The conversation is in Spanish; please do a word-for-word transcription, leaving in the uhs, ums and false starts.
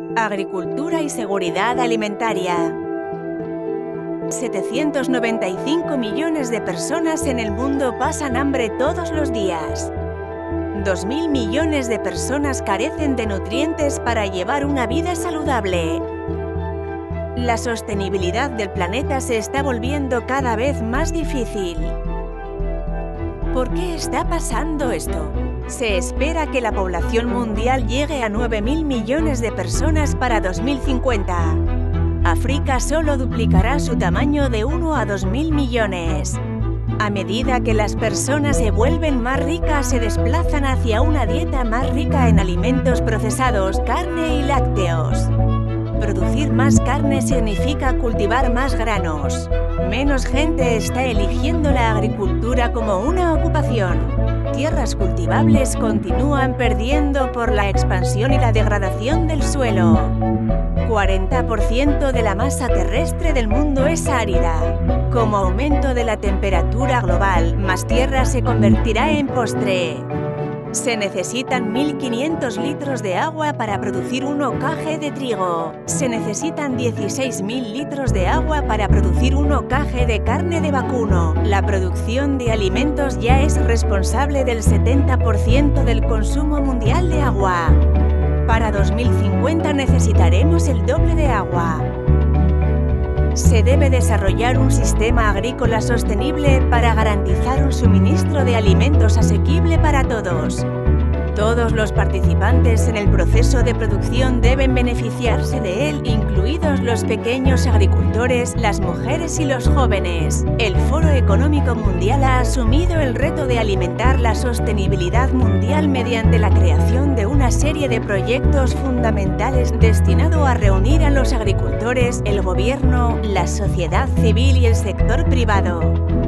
Agricultura y seguridad alimentaria. setecientos noventa y cinco millones de personas en el mundo pasan hambre todos los días. dos mil millones de personas carecen de nutrientes para llevar una vida saludable. La sostenibilidad del planeta se está volviendo cada vez más difícil. ¿Por qué está pasando esto? Se espera que la población mundial llegue a nueve mil millones de personas para dos mil cincuenta. África solo duplicará su tamaño de uno a dos mil millones. A medida que las personas se vuelven más ricas, se desplazan hacia una dieta más rica en alimentos procesados, carne y lácteos. Producir más carne significa cultivar más granos. Menos gente está eligiendo la agricultura como una ocupación. Tierras cultivables continúan perdiendo por la expansión y la degradación del suelo. cuarenta por ciento de la masa terrestre del mundo es árida. Como aumento de la temperatura global, más tierra se convertirá en postre. Se necesitan mil quinientos litros de agua para producir un ocaje de trigo. Se necesitan dieciséis mil litros de agua para producir un ocaje de carne de vacuno. La producción de alimentos ya es responsable del setenta por ciento del consumo mundial de agua. Para dos mil cincuenta necesitaremos el doble de agua. Se debe desarrollar un sistema agrícola sostenible para garantizar un suministro de alimentos asequible para todos. Todos los participantes en el proceso de producción deben beneficiarse de él, incluidos los pequeños agricultores, las mujeres y los jóvenes. El Foro Económico Mundial ha asumido el reto de alimentar la sostenibilidad mundial mediante la creación de una serie de proyectos fundamentales destinado a reunir a los agricultores, el gobierno, la sociedad civil y el sector privado.